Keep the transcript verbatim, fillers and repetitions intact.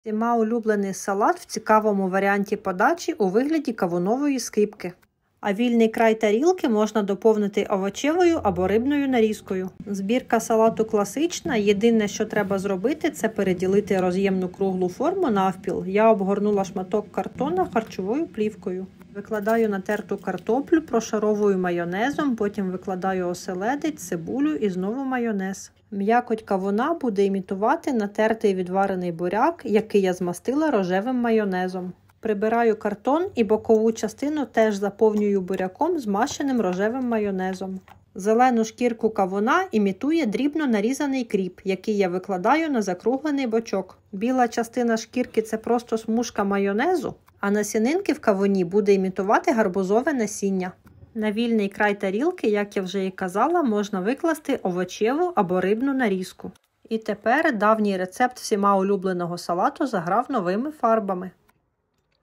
Всіма улюблений салат в цікавому варіанті подачі у вигляді кавунової скибки. А вільний край тарілки можна доповнити овочевою або рибною нарізкою. Збірка салату класична, єдине, що треба зробити, це переділити роз'ємну круглу форму навпіл. Я обгорнула шматок картона харчовою плівкою. Викладаю натерту картоплю, прошаровую майонезом, потім викладаю оселедець, цибулю і знову майонез. М'якоть кавуна буде імітувати натертий відварений буряк, який я змастила рожевим майонезом. Прибираю картон і бокову частину теж заповнюю буряком, змащеним рожевим майонезом. Зелену шкірку кавуна імітує дрібно нарізаний кріп, який я викладаю на закруглений бочок. Біла частина шкірки – це просто смужка майонезу, а насінинки в кавуні буде імітувати гарбузове насіння. На вільний край тарілки, як я вже і казала, можна викласти овочеву або рибну нарізку. І тепер давній рецепт всіма улюбленого салату заграв новими фарбами.